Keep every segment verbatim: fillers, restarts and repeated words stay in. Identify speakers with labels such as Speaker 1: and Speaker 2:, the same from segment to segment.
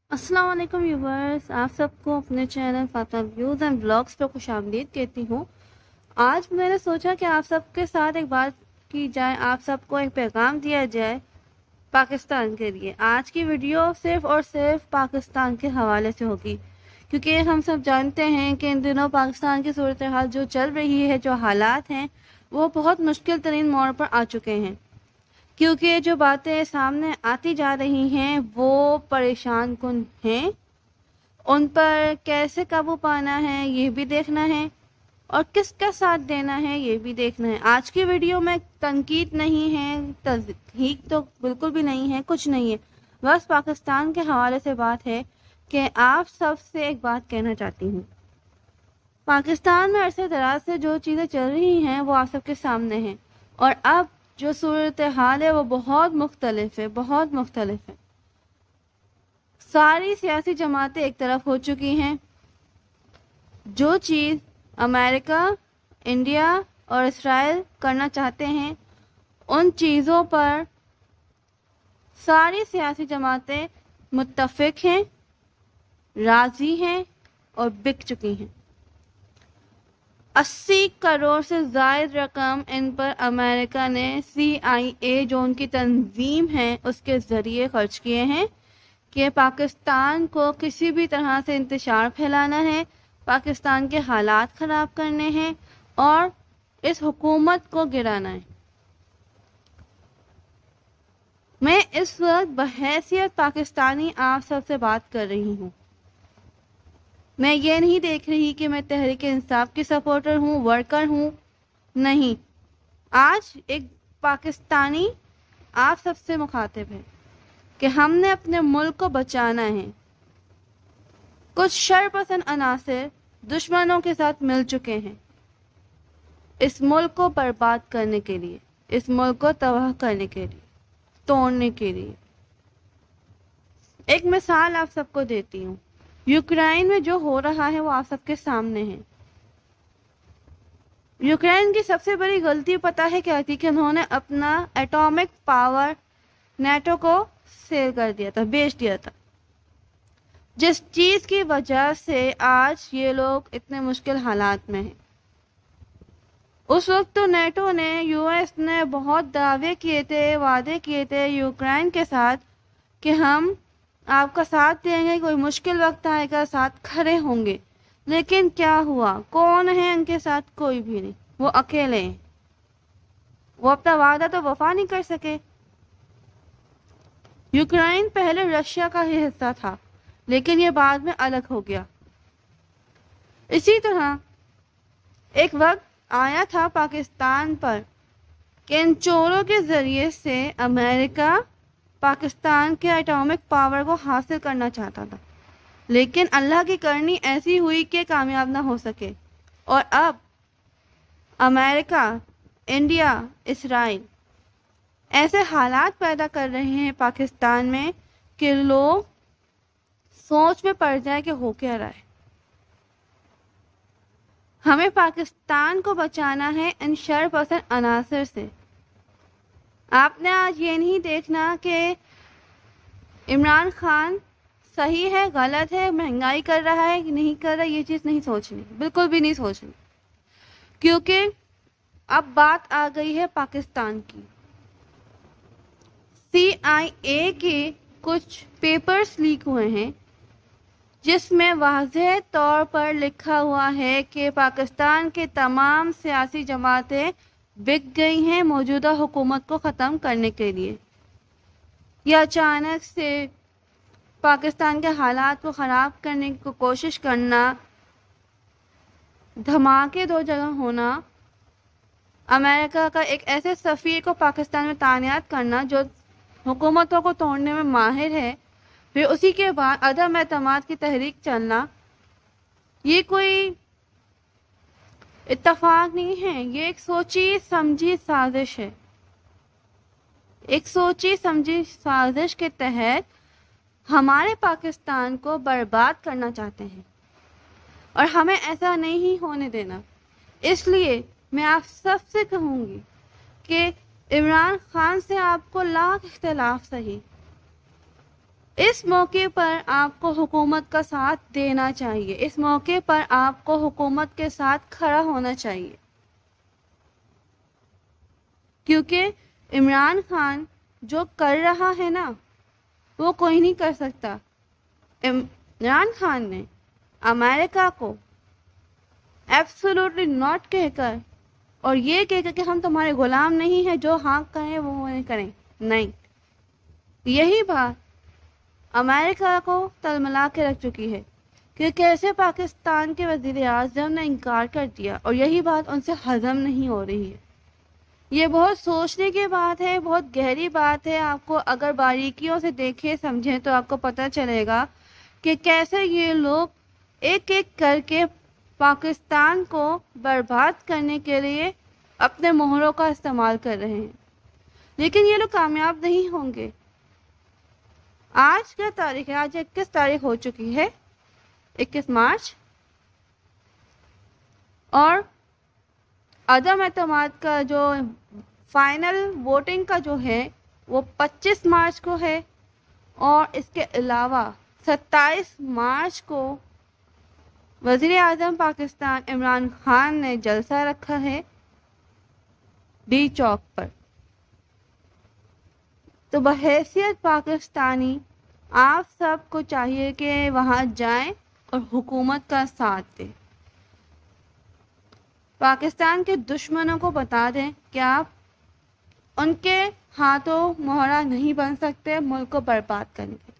Speaker 1: अस्सलाम वालेकुम व्यूवर्स, आप सबको अपने channel Fatima views and vlogs पर खुशामदीद कहती हूँ। आज मैंने सोचा कि आप सबके साथ एक बात की जाए, आप सबको एक पैगाम दिया जाए पाकिस्तान के लिए। आज की वीडियो सिर्फ और सिर्फ पाकिस्तान के हवाले से होगी, क्योंकि हम सब जानते हैं कि इन दिनों पाकिस्तान की सूरत हाल जो चल रही है, जो हालात हैं, वो बहुत मुश्किल तरीन मोड़ पर आ चुके हैं। क्योंकि जो बातें सामने आती जा रही हैं वो परेशान कुन हैं, उन पर कैसे काबू पाना है ये भी देखना है, और किसका साथ देना है ये भी देखना है। आज की वीडियो में तनकीद नहीं है, तज़हीक तो बिल्कुल भी नहीं है, कुछ नहीं है, बस पाकिस्तान के हवाले से बात है कि आप सब से एक बात कहना चाहती हूँ। पाकिस्तान में अरसे दराज से जो चीज़ें चल रही हैं वो आप सबके सामने हैं, और अब जो सूरत हाल है वो बहुत मुख्तलिफ है, बहुत मुख्तलिफ है। सारी सियासी जमातें एक तरफ हो चुकी हैं। जो चीज़ अमेरिका, इंडिया और इसराइल करना चाहते हैं, उन चीज़ों पर सारी सियासी जमातें मुत्तफिक हैं, राज़ी हैं और बिक चुकी हैं। अस्सी करोड़ से ज़ायद रकम इन पर अमेरिका ने सी आई ए जो उनकी तंजीम है उसके ज़रिए खर्च किए हैं कि पाकिस्तान को किसी भी तरह से इंतशार फैलाना है, पाकिस्तान के हालात ख़राब करने हैं और इस हुकूमत को गिराना है। मैं इस वक्त बहैसियत पाकिस्तानी आप सबसे बात कर रही हूँ। मैं ये नहीं देख रही कि मैं तहरीक इंसाफ की सपोर्टर हूँ, वर्कर हूँ, नहीं। आज एक पाकिस्तानी आप सबसे मुखातिब है कि हमने अपने मुल्क को बचाना है। कुछ शरपसंद अनासिर दुश्मनों के साथ मिल चुके हैं इस मुल्क को बर्बाद करने के लिए, इस मुल्क को तबाह करने के लिए, तोड़ने के लिए। एक मिसाल आप सबको देती हूँ। यूक्रेन में जो हो रहा है वो आप सबके सामने है। यूक्रेन की सबसे बड़ी गलती पता है क्या थी? कि उन्होंने अपना एटॉमिक पावर नेटो को सेल कर दिया था, बेच दिया था, जिस चीज की वजह से आज ये लोग इतने मुश्किल हालात में हैं। उस वक्त तो नेटो ने, यूएस ने बहुत दावे किए थे, वादे किए थे यूक्रेन के साथ कि हम आपका साथ देंगे, कोई मुश्किल वक्त आएगा साथ खड़े होंगे। लेकिन क्या हुआ? कौन है उनके साथ? कोई भी नहीं, वो अकेले हैं। वो अपना वादा तो वफा नहीं कर सके। यूक्रेन पहले रशिया का ही हिस्सा था, लेकिन ये बाद में अलग हो गया। इसी तरह एक वक्त आया था पाकिस्तान पर कि इन चोरों के जरिए से अमेरिका पाकिस्तान के एटॉमिक पावर को हासिल करना चाहता था, लेकिन अल्लाह की करनी ऐसी हुई कि कामयाब ना हो सके। और अब अमेरिका, इंडिया, इसराइल ऐसे हालात पैदा कर रहे हैं पाकिस्तान में कि लोग सोच में पड़ जाए कि हो क्या रहा है। हमें पाकिस्तान को बचाना है इन शरपसंद अनासर से। आपने आज ये नहीं देखना कि इमरान खान सही है, गलत है, महंगाई कर रहा है कि नहीं कर रहा, ये चीज़ नहीं सोचनी, बिल्कुल भी नहीं सोचनी, क्योंकि अब बात आ गई है पाकिस्तान की। सी आई ए के कुछ पेपर्स लीक हुए हैं जिसमें वाज़ेह तौर पर लिखा हुआ है कि पाकिस्तान के तमाम सियासी जमातें बिक गई हैं मौजूदा हुकूमत को ख़त्म करने के लिए। या अचानक से पाकिस्तान के हालात को ख़राब करने की कोशिश करना, धमाके दो जगह होना, अमेरिका का एक ऐसे सफ़ीर को पाकिस्तान में तैनात करना जो हुकूमतों को तोड़ने में माहिर है, फिर उसी के बाद अदम एतमाद की तहरीक चलना, ये कोई इत्तफाक नहीं है। ये एक सोची समझी साजिश है। एक सोची समझी साजिश के तहत हमारे पाकिस्तान को बर्बाद करना चाहते हैं, और हमें ऐसा नहीं होने देना। इसलिए मैं आप सबसे कहूँगी कि इमरान खान से आपको लाख इख्तिलाफ सही, اس موقع پر آپ کو حکومت کا ساتھ دینا چاہیے، اس موقع پر آپ کو حکومت کے ساتھ کھڑا ہونا چاہیے، کیونکہ عمران خان جو کر رہا ہے نا وہ کوئی نہیں کر سکتا۔ عمران خان نے امریکہ کو ایبسولوٹلی ناٹ کہہ کر اور یہ کہہ کر کہ ہم تمہارے غلام نہیں ہیں، جو ہاں کہیں وہ نہیں کریں، نہیں، یہی بات امریکہ کو تلملا کے رکھ چکی ہے کہ کیسے پاکستان کے وزیر اعظم نے انکار کر دیا اور یہی بات ان سے ہضم نہیں ہو رہی ہے۔ یہ بہت سوچنے کی بات ہے، بہت گہری بات ہے۔ آپ کو اگر باریکیوں سے دیکھیں سمجھیں تو آپ کو پتہ چلے گا کہ کیسے یہ لوگ ایک ایک کر کے پاکستان کو برباد کرنے کے لیے اپنے مہروں کا استعمال کر رہے ہیں، لیکن یہ لوگ کامیاب نہیں ہوں گے۔ آج کیا تاریخ ہے؟ آج اکیس تاریخ ہو چکی ہے، اکیس مارچ، اور عدم اعتماد کا جو فائنل ووٹنگ کا جو ہے وہ پچیس مارچ کو ہے، اور اس کے علاوہ ستائیس مارچ کو وزیر اعظم پاکستان عمران خان نے جلسہ رکھا ہے ڈی چوک پر۔ تو بحیثیت پاکستانی آپ سب کو چاہیے کہ وہاں جائیں اور حکومت کا ساتھ دیں، پاکستان کے دشمنوں کو بتا دیں کہ آپ ان کے ہاتھوں مہرا نہیں بن سکتے ملک کو برباد کرنے کے۔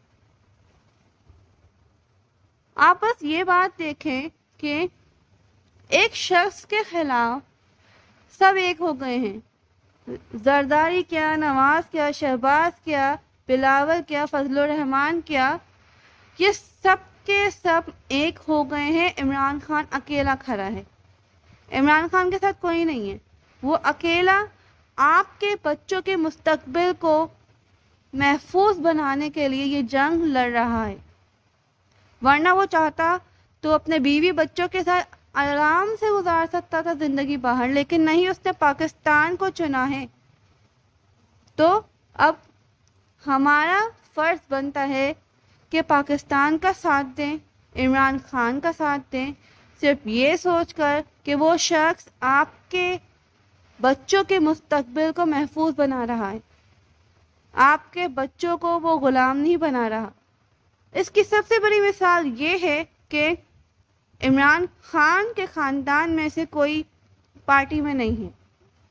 Speaker 1: آپ بس یہ بات دیکھیں کہ ایک شخص کے خلاف سب ایک ہو گئے ہیں، زرداری کیا، نواز کیا، شہباز کیا، بلاول کیا، فضل الرحمان کیا، یہ سب کے سب ایک ہو گئے ہیں۔ عمران خان اکیلا کھڑا ہے، عمران خان کے ساتھ کوئی نہیں ہے، وہ اکیلا آپ کے بچوں کے مستقبل کو محفوظ بنانے کے لیے یہ جنگ لڑ رہا ہے، ورنہ وہ چاہتا تو اپنے بیوی بچوں کے ساتھ آرام سے گزار سکتا تھا زندگی باہر، لیکن نہیں، اس نے پاکستان کو چنا ہے۔ تو اب ہمارا فرض بنتا ہے کہ پاکستان کا ساتھ دیں، عمران خان کا ساتھ دیں، صرف یہ سوچ کر کہ وہ شخص آپ کے بچوں کے مستقبل کو محفوظ بنا رہا ہے، آپ کے بچوں کو وہ غلام نہیں بنا رہا۔ اس کی سب سے بڑی مثال یہ ہے کہ عمران خان کے خاندان میں سے کوئی پارٹی میں نہیں ہے،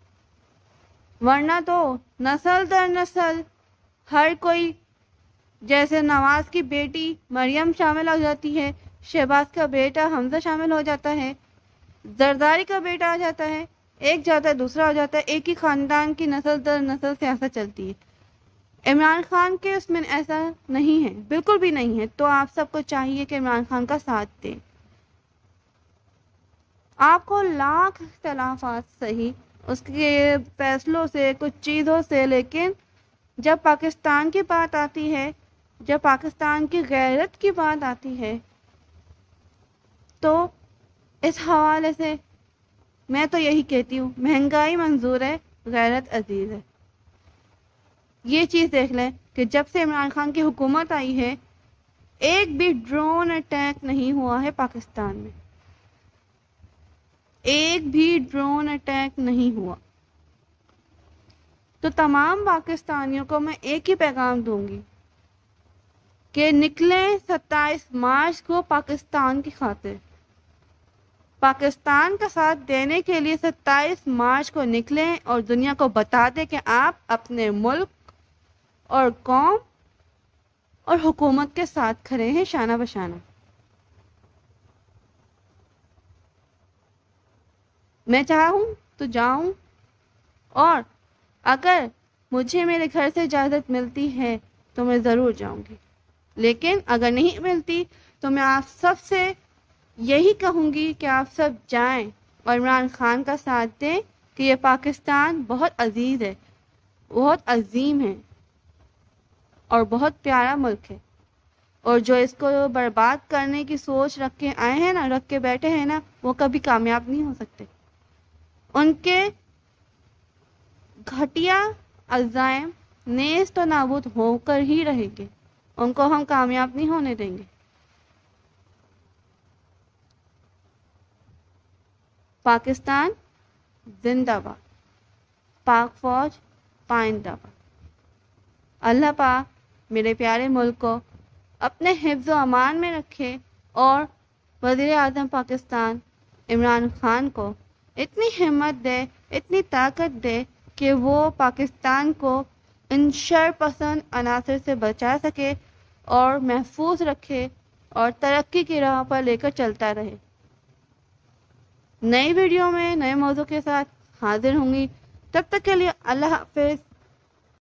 Speaker 1: ورنہ تو نسل در نسل ہر کوئی، جیسے نواز کی بیٹی مریم شامل ہو جاتی ہے، شہباز کا بیٹا حمزہ شامل ہو جاتا ہے، زرداری کا بیٹا آ جاتا ہے، ایک جاتا ہے دوسرا ہو جاتا ہے، ایک ہی خاندان کی نسل در نسل سیاست چلتی ہے۔ عمران خان کے اس میں ایسا نہیں ہے، بالکل بھی نہیں ہے۔ تو آپ سب کو چاہیے کہ عمران خان کا ساتھ دیں۔ آپ کو لاکھ اختلافات صحیح اس کے فیصلوں سے، کچھ چیزوں سے، لیکن جب پاکستان کی بات آتی ہے، جب پاکستان کی غیرت کی بات آتی ہے، تو اس حوالے سے میں تو یہی کہتی ہوں، مہنگائی منظور ہے، غیرت عزیز ہے۔ یہ چیز دیکھ لیں کہ جب سے عمران خان کی حکومت آئی ہے، ایک بھی ڈرون اٹیک نہیں ہوا ہے پاکستان میں، ایک بھی ڈرون اٹیک نہیں ہوا۔ تو تمام پاکستانیوں کو میں ایک ہی پیغام دوں گی کہ نکلیں ستائیس مارچ کو پاکستان کی خاطر، پاکستان کا ساتھ دینے کے لیے ستائیس مارچ کو نکلیں اور دنیا کو بتا دیں کہ آپ اپنے ملک اور قوم اور حکومت کے ساتھ کھڑے ہیں شانہ بشانہ۔ میں چاہوں تو جاؤں، اور اگر مجھے میرے گھر سے اجازت ملتی ہے تو میں ضرور جاؤں گی، لیکن اگر نہیں ملتی تو میں آپ سب سے یہی کہوں گی کہ آپ سب جائیں اور عمران خان کا ساتھ دیں کہ یہ پاکستان بہت عزیز ہے، بہت عظیم ہے اور بہت پیارا ملک ہے، اور جو اس کو برباد کرنے کی سوچ رکھ کے آئے ہیں نا، رکھ کے بیٹھے ہیں نا، وہ کبھی کامیاب نہیں ہو سکتے۔ ان کے گھٹیا عزائم نیز تو نابود ہو کر ہی رہیں گے۔ ان کو ہم کامیاب نہیں ہونے دیں گے۔ پاکستان زندہ باد، پاک فوج پائندہ باد۔ اللہ پاک میرے پیارے ملک کو اپنے حفظ و امان میں رکھے اور وزیر اعظم پاکستان عمران خان کو اتنی ہمت دے، اتنی طاقت دے کہ وہ پاکستان کو ان شر پسند عناصر سے بچا سکے اور محفوظ رکھے اور ترقی کی راہ پر لے کر چلتا رہے۔ نئی ویڈیو میں نئے موضوع کے ساتھ حاضر ہوں گی، تب تک کے لیے اللہ حافظ۔